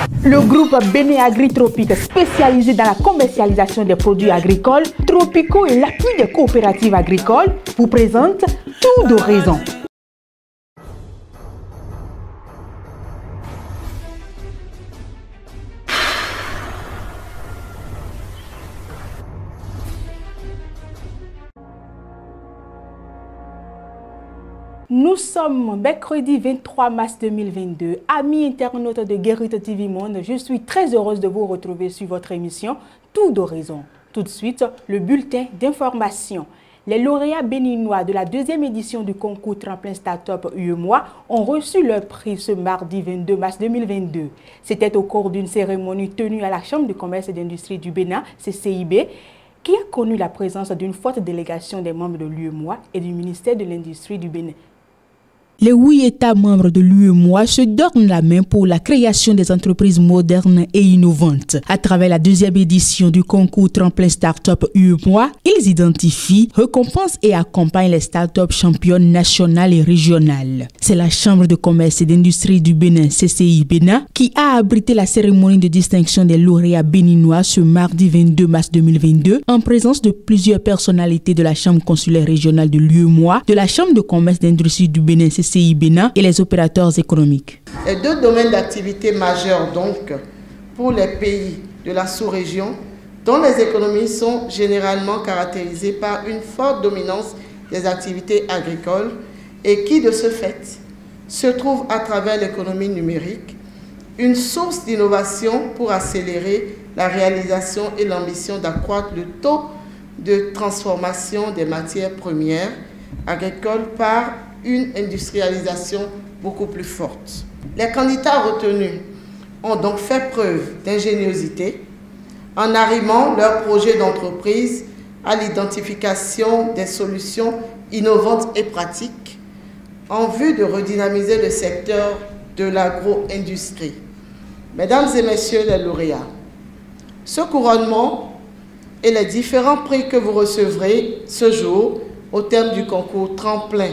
Le groupe Bénin Agri-Tropique, spécialisé dans la commercialisation des produits agricoles, tropicaux et l'appui des coopératives agricoles, vous présente Tour d'horizon. Nous sommes mercredi 23 mars 2022. Amis internautes de Guérite TV Monde, je suis très heureuse de vous retrouver sur votre émission Tour d'horizon. Tout de suite, le bulletin d'information. Les lauréats béninois de la deuxième édition du concours Tremplin Startup UEMOA ont reçu leur prix ce mardi 22 mars 2022. C'était au cours d'une cérémonie tenue à la Chambre de commerce et d'industrie du Bénin, CCIB, qui a connu la présence d'une forte délégation des membres de l'UEMOA et du ministère de l'Industrie du Bénin. Les 8 États membres de l'UEMOA se donnent la main pour la création des entreprises modernes et innovantes. À travers la deuxième édition du concours Tremplin Startup UEMOA, ils identifient, récompensent et accompagnent les startups championnes nationales et régionales. C'est la Chambre de commerce et d'industrie du Bénin, CCI Bénin, qui a abrité la cérémonie de distinction des lauréats béninois ce mardi 22 mars 2022 en présence de plusieurs personnalités de la Chambre consulaire régionale de l'UEMOA, de la Chambre de commerce et d'industrie du Bénin, CCI Bénin et les opérateurs économiques. Les deux domaines d'activité majeurs donc pour les pays de la sous-région dont les économies sont généralement caractérisées par une forte dominance des activités agricoles et qui de ce fait se trouvent à travers l'économie numérique une source d'innovation pour accélérer la réalisation et l'ambition d'accroître le taux de transformation des matières premières agricoles par une industrialisation beaucoup plus forte. Les candidats retenus ont donc fait preuve d'ingéniosité en arrimant leurs projets d'entreprise à l'identification des solutions innovantes et pratiques en vue de redynamiser le secteur de l'agro-industrie. Mesdames et messieurs les lauréats, ce couronnement et les différents prix que vous recevrez ce jour au terme du concours Tremplin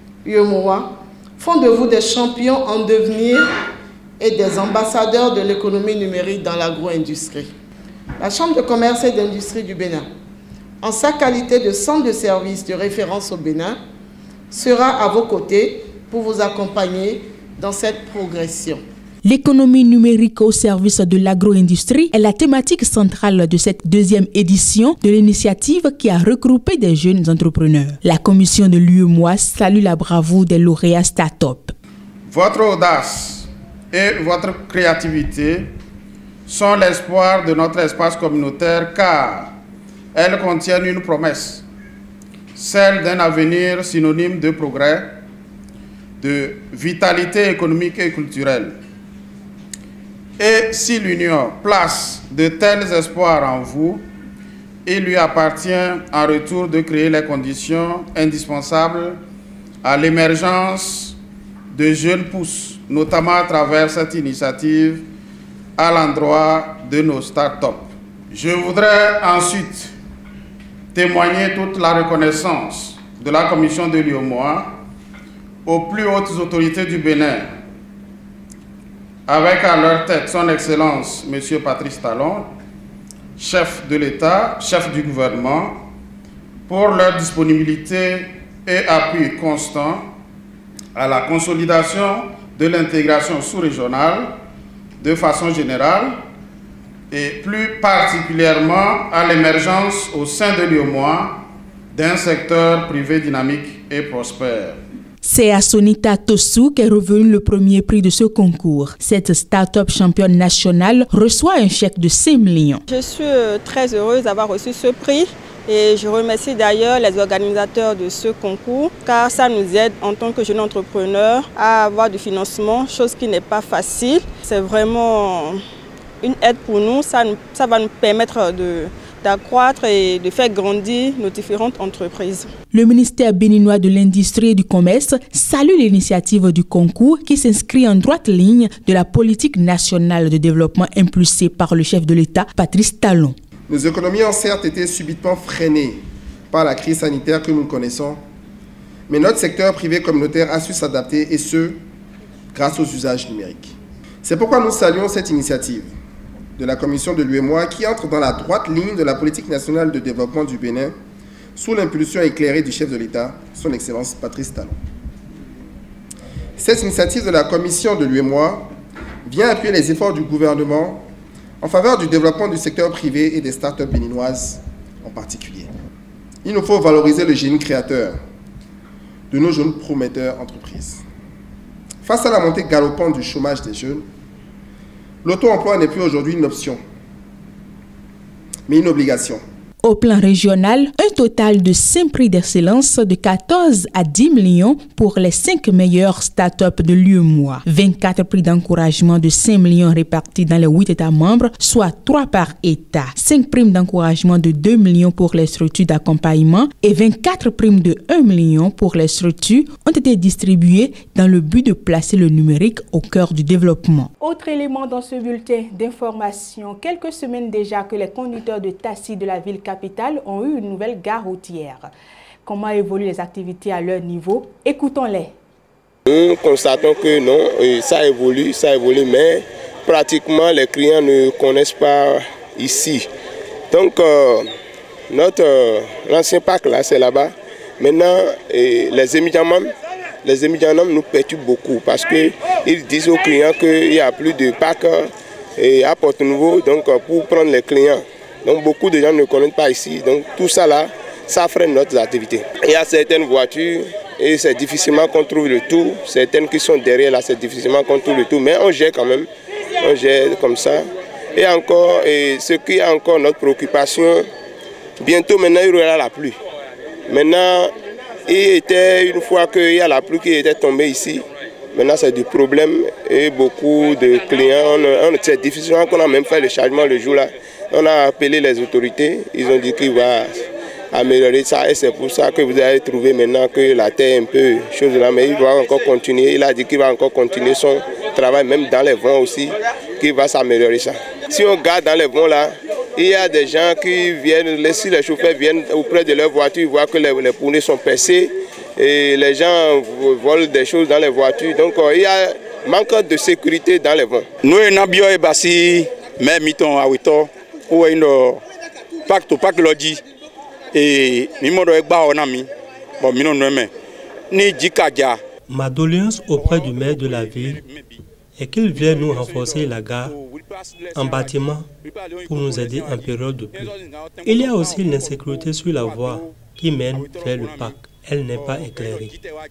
UEMOA font de vous des champions en devenir et des ambassadeurs de l'économie numérique dans l'agro-industrie. La Chambre de commerce et d'industrie du Bénin, en sa qualité de centre de service de référence au Bénin, sera à vos côtés pour vous accompagner dans cette progression. L'économie numérique au service de l'agro-industrie est la thématique centrale de cette deuxième édition de l'initiative qui a regroupé des jeunes entrepreneurs. La commission de l'UEMOA salue la bravoure des lauréats start-up. Votre audace et votre créativité sont l'espoir de notre espace communautaire car elles contiennent une promesse, celle d'un avenir synonyme de progrès, de vitalité économique et culturelle. Et si l'Union place de tels espoirs en vous, il lui appartient en retour de créer les conditions indispensables à l'émergence de jeunes pousses, notamment à travers cette initiative à l'endroit de nos start-up. Je voudrais ensuite témoigner toute la reconnaissance de la commission de l'UEMOA aux plus hautes autorités du Bénin, avec à leur tête son Excellence M. Patrice Talon, chef de l'État, chef du gouvernement, pour leur disponibilité et appui constant à la consolidation de l'intégration sous-régionale de façon générale et plus particulièrement à l'émergence au sein de l'UEMOA d'un secteur privé dynamique et prospère. C'est à Sonita Tosu qu'est revenu le premier prix de ce concours. Cette start-up championne nationale reçoit un chèque de 5 millions. Je suis très heureuse d'avoir reçu ce prix et je remercie d'ailleurs les organisateurs de ce concours car ça nous aide en tant que jeunes entrepreneurs à avoir du financement, chose qui n'est pas facile. C'est vraiment une aide pour nous, ça va nous permettre d'accroître et de faire grandir nos différentes entreprises. Le ministère béninois de l'Industrie et du Commerce salue l'initiative du concours qui s'inscrit en droite ligne de la politique nationale de développement impulsée par le chef de l'État, Patrice Talon. Nos économies ont certes été subitement freinées par la crise sanitaire que nous connaissons, mais notre secteur privé communautaire a su s'adapter et ce, grâce aux usages numériques. C'est pourquoi nous saluons cette initiative de la Commission de l'UEMOA qui entre dans la droite ligne de la politique nationale de développement du Bénin sous l'impulsion éclairée du chef de l'État, son Excellence Patrice Talon. Cette initiative de la Commission de l'UEMOA vient appuyer les efforts du gouvernement en faveur du développement du secteur privé et des startups béninoises en particulier. Il nous faut valoriser le génie créateur de nos jeunes prometteurs entreprises. Face à la montée galopante du chômage des jeunes, l'auto-emploi n'est plus aujourd'hui une option, mais une obligation. Au plan régional, un total de 5 prix d'excellence de 14 à 10 millions pour les 5 meilleures startups de l'UEMOA. 24 prix d'encouragement de 5 millions répartis dans les 8 États membres, soit 3 par État. 5 primes d'encouragement de 2 millions pour les structures d'accompagnement et 24 primes de 1 million pour les structures ont été distribuées dans le but de placer le numérique au cœur du développement. Autre élément dans ce bulletin d'information, quelques semaines déjà que les conducteurs de taxi de la ville capitale ont eu une nouvelle gare routière. Comment évoluent les activités à leur niveau? Écoutons-les. Nous constatons que non, ça évolue, mais pratiquement les clients ne connaissent pas ici. Donc l'ancien parc là, c'est là-bas. Maintenant, les émigrants nous perturbent beaucoup parce qu'ils disent aux clients qu'il n'y a plus de parc à Porte-Nouveau, donc pour prendre les clients. Donc beaucoup de gens ne connaissent pas ici, donc tout ça là, ça freine notre activité. Il y a certaines voitures et c'est difficilement qu'on trouve le tout. Certaines qui sont derrière là, c'est difficilement qu'on trouve le tout, mais on gère quand même, on gère comme ça. Et encore, ce qui est encore notre préoccupation, bientôt maintenant il y aura la pluie. Maintenant, une fois qu'il y a la pluie qui était tombée ici, maintenant c'est du problème et beaucoup de clients, c'est difficilement qu'on a même fait le chargement le jour là. On a appelé les autorités, ils ont dit qu'il va améliorer ça et c'est pour ça que vous avez trouvé maintenant que la terre est un peu chose là, mais il doit encore continuer. Il a dit qu'il va encore continuer son travail, même dans les vents aussi, qu'il va s'améliorer ça. Si on regarde dans les vents là, il y a des gens qui viennent, si les chauffeurs viennent auprès de leur voiture, ils voient que les pneus sont percés et les gens volent des choses dans les voitures. Donc il y a manque de sécurité dans les vents. Nous, Nabio et Bassi, mais mitons à Wito. Ou une pacte lodi et mimodo egba onami bon mino nomme ni dikaja. Ma doléance auprès du maire de la ville est qu'il vienne nous renforcer la gare en bâtiment pour nous aider en période de pluie. Il y a aussi l'insécurité sur la voie qui mène vers le parc. Elle n'est pas éclairée.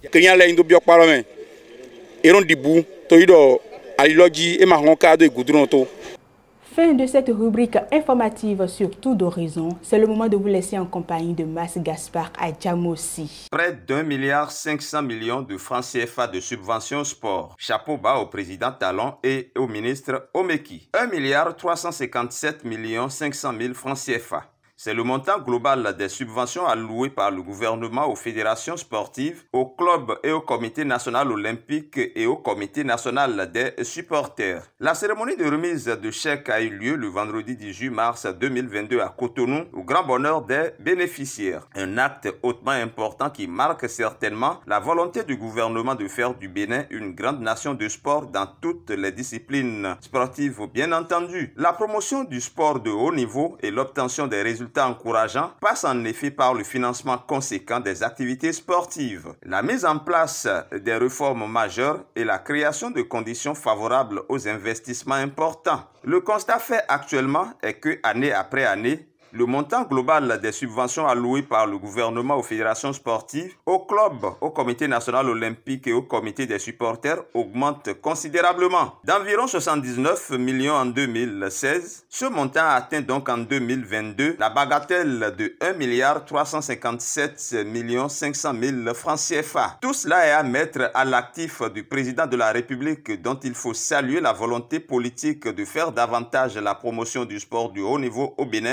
Fin de cette rubrique informative sur Tout d'Horizon. C'est le moment de vous laisser en compagnie de Mas Gaspard à Djamossi. Près d'1,5 milliard de francs CFA de subventions sport. Chapeau bas au président Talon et au ministre Omeki. 1,357 500 000 francs CFA. C'est le montant global des subventions allouées par le gouvernement aux fédérations sportives, aux clubs et au comité national olympique et au comité national des supporters. La cérémonie de remise de chèques a eu lieu le vendredi 18 mars 2022 à Cotonou, au grand bonheur des bénéficiaires. Un acte hautement important qui marque certainement la volonté du gouvernement de faire du Bénin une grande nation de sport dans toutes les disciplines sportives, bien entendu. La promotion du sport de haut niveau et l'obtention des résultats encourageants passe en effet par le financement conséquent des activités sportives, la mise en place des réformes majeures et la création de conditions favorables aux investissements importants. Le constat fait actuellement est que, année après année, le montant global des subventions allouées par le gouvernement aux fédérations sportives, aux clubs, au comité national olympique et au comité des supporters augmente considérablement. D'environ 79 millions en 2016, ce montant a atteint donc en 2022 la bagatelle de 1,357 500 000 francs CFA. Tout cela est à mettre à l'actif du président de la République dont il faut saluer la volonté politique de faire davantage la promotion du sport du haut niveau au Bénin et sur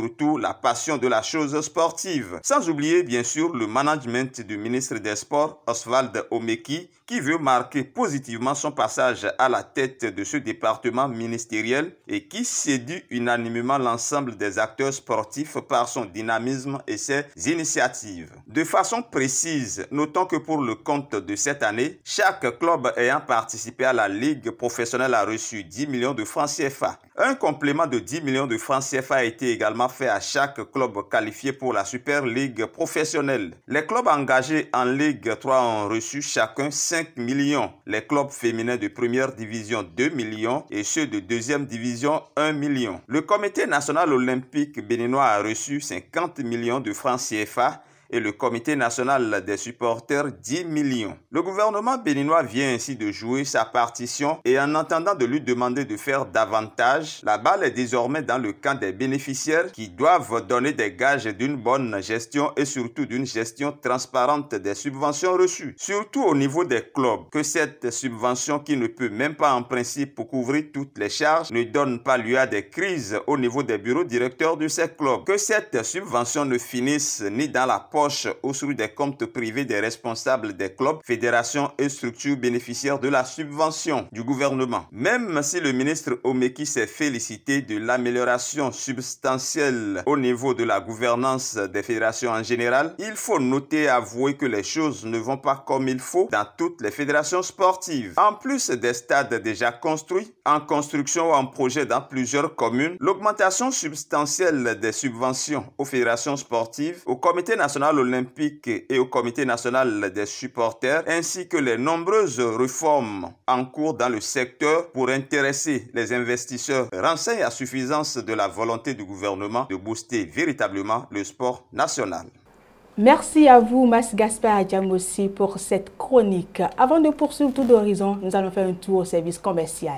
surtout la passion de la chose sportive. Sans oublier bien sûr le management du ministre des Sports, Oswald Omeki, qui veut marquer positivement son passage à la tête de ce département ministériel et qui séduit unanimement l'ensemble des acteurs sportifs par son dynamisme et ses initiatives. De façon précise, notons que pour le compte de cette année, chaque club ayant participé à la Ligue professionnelle a reçu 10 millions de francs CFA. Un complément de 10 millions de francs CFA a été également fait à chaque club qualifié pour la Super Ligue professionnelle. Les clubs engagés en Ligue 3 ont reçu chacun 5 millions. Les clubs féminins de première division 2 millions et ceux de deuxième division 1 million. Le Comité national olympique béninois a reçu 50 millions de francs CFA et le Comité national des supporters 10 millions. Le gouvernement béninois vient ainsi de jouer sa partition et en entendant de lui demander de faire davantage, la balle est désormais dans le camp des bénéficiaires qui doivent donner des gages d'une bonne gestion et surtout d'une gestion transparente des subventions reçues. Surtout au niveau des clubs, que cette subvention qui ne peut même pas en principe couvrir toutes les charges ne donne pas lieu à des crises au niveau des bureaux directeurs de ces clubs. Que cette subvention ne finisse ni dans la poche ou sur des comptes privés des responsables des clubs, fédérations et structures bénéficiaires de la subvention du gouvernement. Même si le ministre Omeki s'est félicité de l'amélioration substantielle au niveau de la gouvernance des fédérations en général, il faut noter et avouer que les choses ne vont pas comme il faut dans toutes les fédérations sportives. En plus des stades déjà construits, en construction ou en projet dans plusieurs communes, l'augmentation substantielle des subventions aux fédérations sportives, au Comité national olympique et au Comité national des supporters, ainsi que les nombreuses réformes en cours dans le secteur pour intéresser les investisseurs renseignent à suffisance de la volonté du gouvernement de booster véritablement le sport national. Merci à vous, Mas Gaspard Adjamossi, pour cette chronique. Avant de poursuivre tout d'horizon, nous allons faire un tour au service commercial.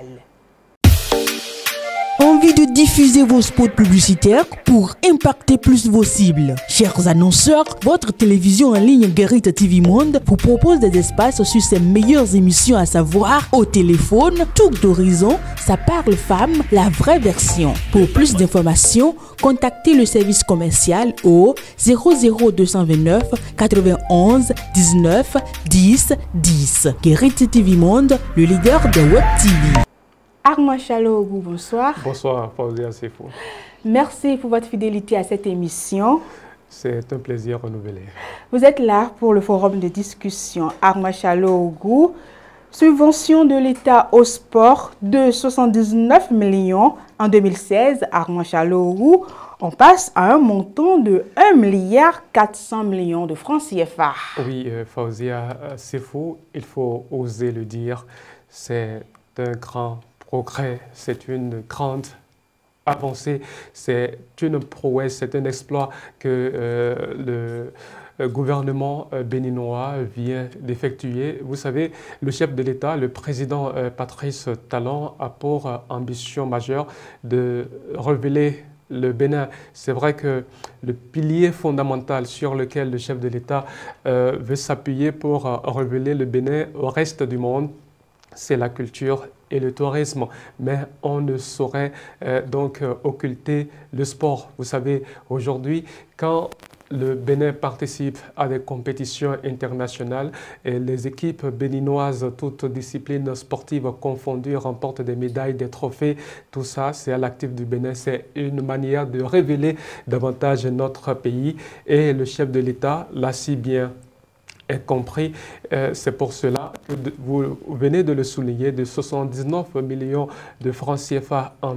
Envie de diffuser vos spots publicitaires pour impacter plus vos cibles? Chers annonceurs, votre télévision en ligne Guérite TV Monde vous propose des espaces sur ses meilleures émissions, à savoir Au téléphone, Tour d'horizon, Ça parle femme, la vraie version. Pour plus d'informations, contactez le service commercial au 00229 91 19 10 10. Guérite TV Monde, le leader de Web TV. Armand Chalougou, bonsoir. Bonsoir, Fauzia Sefo. Merci pour votre fidélité à cette émission. C'est un plaisir renouvelé. Vous êtes là pour le forum de discussion. Armand Chalougou, subvention de l'État au sport de 79 millions en 2016. Armand Chalougou, on passe à un montant de 1,4 milliard de francs CFA. Oui, Fauzia Sefo, il faut oser le dire, c'est un grand progrès, c'est une grande avancée, c'est une prouesse, c'est un exploit que le gouvernement béninois vient d'effectuer. Vous savez, le chef de l'État, le président Patrice Talon, a pour ambition majeure de révéler le Bénin. C'est vrai que le pilier fondamental sur lequel le chef de l'État veut s'appuyer pour révéler le Bénin au reste du monde, c'est la culture et le tourisme, mais on ne saurait donc occulter le sport. Vous savez, aujourd'hui, quand le Bénin participe à des compétitions internationales et les équipes béninoises, toutes disciplines sportives confondues, remportent des médailles, des trophées, tout ça, c'est à l'actif du Bénin. C'est une manière de révéler davantage notre pays et le chef de l'État l'a si bien compris. C'est pour cela que vous venez de le souligner, de 79 millions de francs CFA en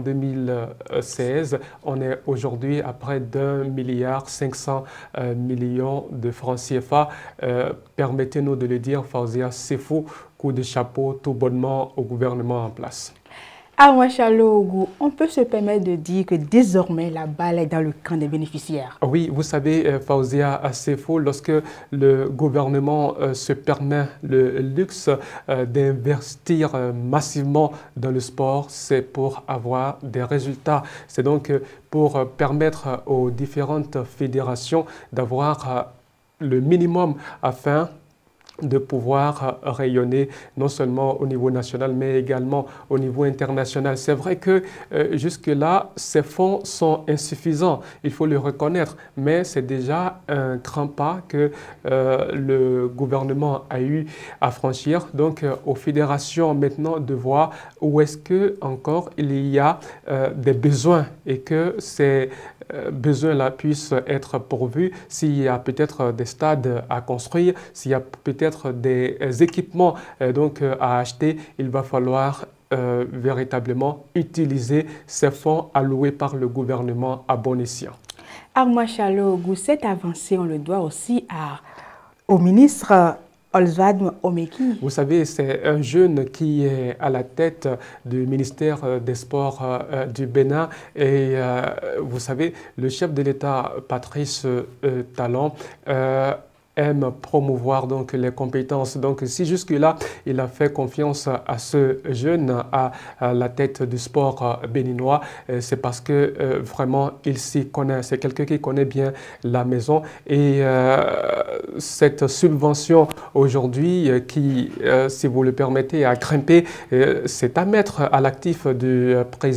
2016. On est aujourd'hui à près d'1,5 milliard de francs CFA. Permettez-nous de le dire, Fauzia Sefo, coup de chapeau tout bonnement au gouvernement en place. Armand Chalougou, on peut se permettre de dire que désormais la balle est dans le camp des bénéficiaires. Oui, vous savez, Fauzia Sefo, lorsque le gouvernement se permet le luxe d'investir massivement dans le sport, c'est pour avoir des résultats. C'est donc pour permettre aux différentes fédérations d'avoir le minimum afin de pouvoir rayonner non seulement au niveau national, mais également au niveau international. C'est vrai que jusque-là, ces fonds sont insuffisants, il faut le reconnaître, mais c'est déjà un grand pas que le gouvernement a eu à franchir. Donc, aux fédérations maintenant de voir où est-ce que encore il y a des besoins et que ces besoins-là puissent être pourvus, s'il y a peut-être des stades à construire, s'il y a peut-être des équipements donc à acheter, il va falloir véritablement utiliser ces fonds alloués par le gouvernement à bon escient. Armand Chalogu, cette avancée, on le doit aussi au ministre Oswald Omeki. Vous savez, c'est un jeune qui est à la tête du ministère des Sports du Bénin. Et vous savez, le chef de l'État, Patrice Talon, aime promouvoir donc les compétences. Donc si jusque-là, il a fait confiance à ce jeune à la tête du sport béninois, c'est parce que vraiment il s'y connaît. C'est quelqu'un qui connaît bien la maison. Et cette subvention aujourd'hui qui, si vous le permettez, a grimpé, c'est à mettre à l'actif du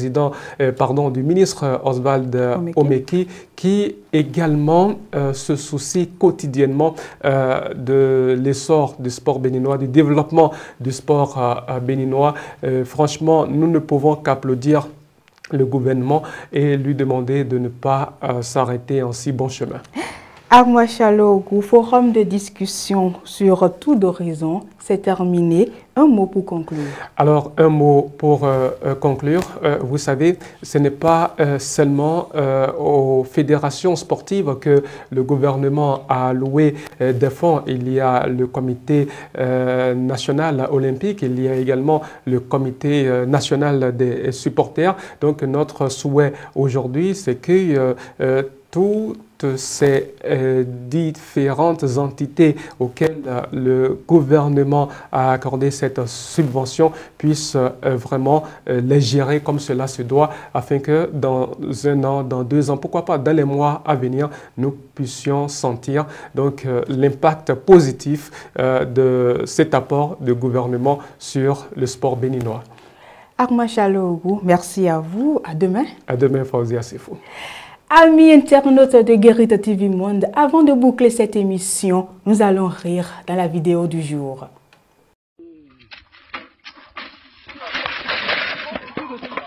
du ministre Oswald Omeki, qui également se soucie quotidiennement de l'essor du sport béninois, du développement du sport béninois. Franchement, nous ne pouvons qu'applaudir le gouvernement et lui demander de ne pas s'arrêter en si bon chemin. Armand Chalogu, forum de discussion sur tout d'horizon, c'est terminé. Un mot pour conclure. Alors, un mot pour conclure. Vous savez, ce n'est pas seulement aux fédérations sportives que le gouvernement a alloué des fonds. Il y a le comité national olympique, il y a également le comité national des supporters. Donc, notre souhait aujourd'hui, c'est que toutes ces différentes entités auxquelles le gouvernement a accordé cette subvention puissent vraiment les gérer comme cela se doit, afin que dans 1 an, dans 2 ans, pourquoi pas dans les mois à venir, nous puissions sentir donc l'impact positif de cet apport du gouvernement sur le sport béninois. Armand Chalogu, merci à vous. À demain. À demain, Fauzia Sefou. Amis internautes de Guérite TV Monde, avant de boucler cette émission, nous allons rire dans la vidéo du jour.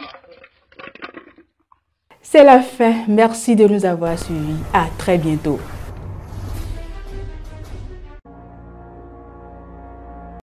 C'est la fin. Merci de nous avoir suivis. À très bientôt.